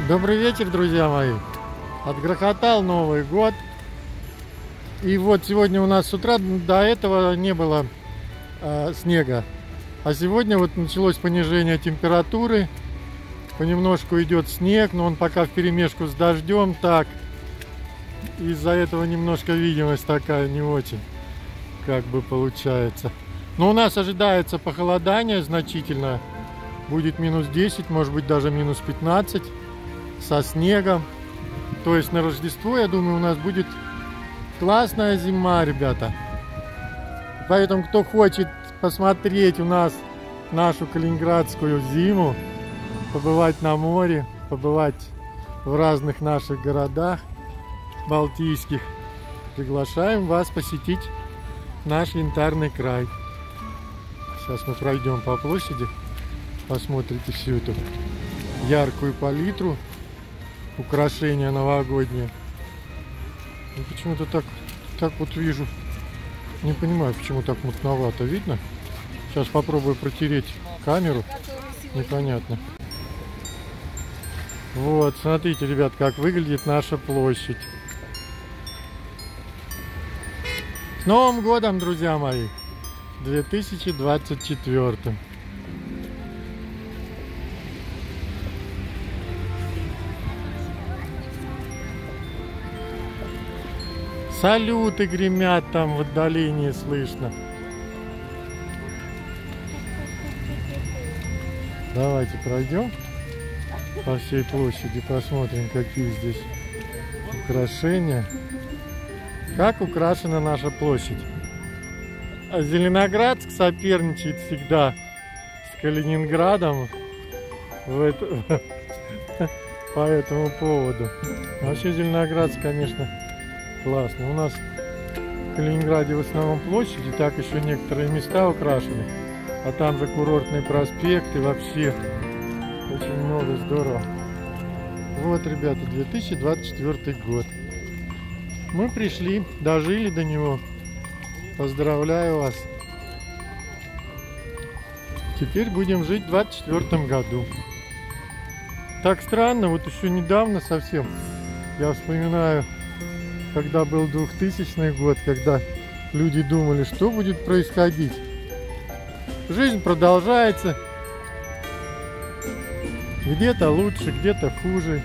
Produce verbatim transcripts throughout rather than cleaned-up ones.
Добрый вечер, друзья мои. Отгрохотал Новый год. И вот сегодня у нас с утра до этого не было э, снега. А сегодня вот началось понижение температуры. Понемножку идет снег, но он пока вперемешку с дождем. Так, из-за этого немножко видимость такая не очень, как бы получается. Но у нас ожидается похолодание значительно. Будет минус десять, может быть даже минус пятнадцать. Со снегом. То есть на Рождество, я думаю, у нас будет классная зима, ребята. Поэтому, кто хочет посмотреть у нас нашу калининградскую зиму, побывать на море, побывать в разных наших городах балтийских, приглашаем вас посетить наш Янтарный край. Сейчас мы пройдем по площади, посмотрите всю эту яркую палитру, украшения новогодние. Ну, почему-то так, так вот вижу. Не понимаю, почему так мутновато. Видно? Сейчас попробую протереть камеру. Непонятно. Вот, смотрите, ребят, как выглядит наша площадь. С Новым годом, друзья мои! две тысячи двадцать четвёртым. Салюты гремят там в отдалении, слышно. Давайте пройдем по всей площади, посмотрим, какие здесь украшения. Как украшена наша площадь. Зеленоградск соперничает всегда с Калининградом в это, по этому поводу. Вообще Зеленоградск, конечно, классно. У нас в Калининграде в основном площади, так еще некоторые места украшены. А там же курортный проспект и вообще очень много, здорово. Вот, ребята, две тысячи двадцать четвёртый год. Мы пришли, дожили до него. Поздравляю вас. Теперь будем жить в двадцать четвёртом году. Так странно, вот еще недавно совсем я вспоминаю, когда был двухтысячный год, когда люди думали, что будет происходить. Жизнь продолжается. Где-то лучше, где-то хуже.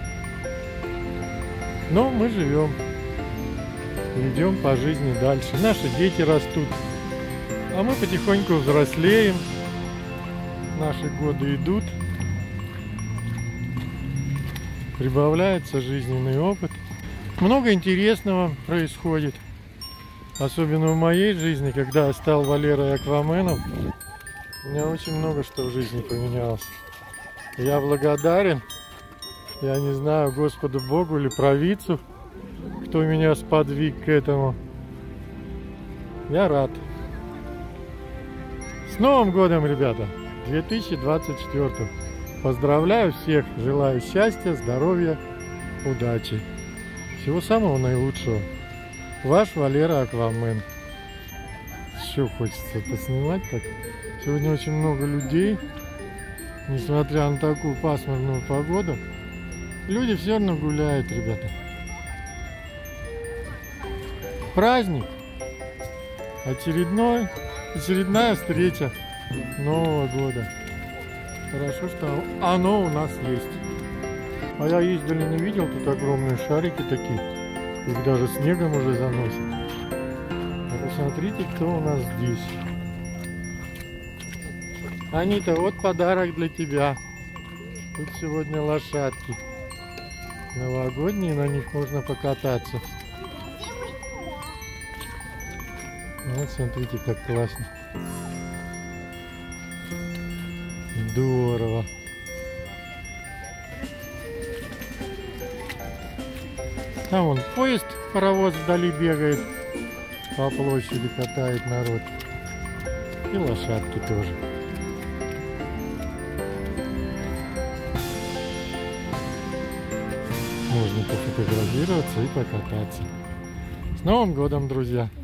Но мы живем. Идем по жизни дальше. Наши дети растут. А мы потихоньку взрослеем. Наши годы идут. Прибавляется жизненный опыт. Много интересного происходит. Особенно в моей жизни, когда я стал Валерой Акваменом. У меня очень много что в жизни поменялось. Я благодарен, я не знаю, Господу Богу или провидцу, кто меня сподвиг к этому. Я рад. С Новым годом, ребята! две тысячи двадцать четвёртым. Поздравляю всех, желаю счастья, здоровья, удачи. Всего самого наилучшего. Ваш Валера Аквамен. Еще хочется поснимать так. Сегодня очень много людей. Несмотря на такую пасмурную погоду, люди все равно гуляют, ребята. Праздник. Очередной, очередная встреча Нового года. Хорошо, что оно у нас есть. А я издали не видел, тут огромные шарики такие. Их даже снегом уже заносит. А посмотрите, кто у нас здесь. Анита, вот подарок для тебя. Тут сегодня лошадки. Новогодние, на них можно покататься. Вот смотрите, как классно. Здорово. Там вон поезд, паровоз вдали бегает. По площади катает народ. И лошадки тоже. Можно пофотографироваться и покататься. С Новым годом, друзья!